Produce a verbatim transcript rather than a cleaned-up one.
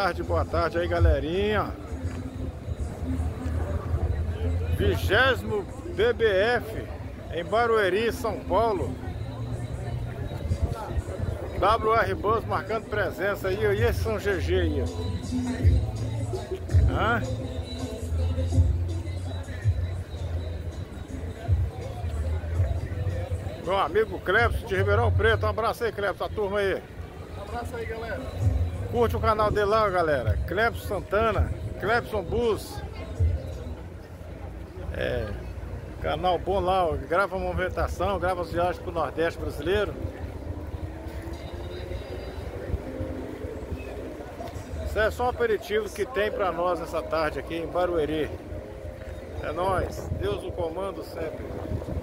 tarde, boa tarde aí, galerinha. Vigésimo B B F em Barueri, São Paulo. W R Bus marcando presença aí. E esse São G G aí, Hã? Meu amigo Clepson de Ribeirão Preto. Um abraço aí, Clepson, a turma aí. Um abraço aí, galera. Curte o canal dele lá, galera. Clepson Santana, Clepson Bus. É, canal bom lá, ó, grava movimentação, grava as viagens pro Nordeste brasileiro. Isso é só um aperitivo que tem pra nós essa tarde aqui em Barueri. É nóis, Deus no comando sempre.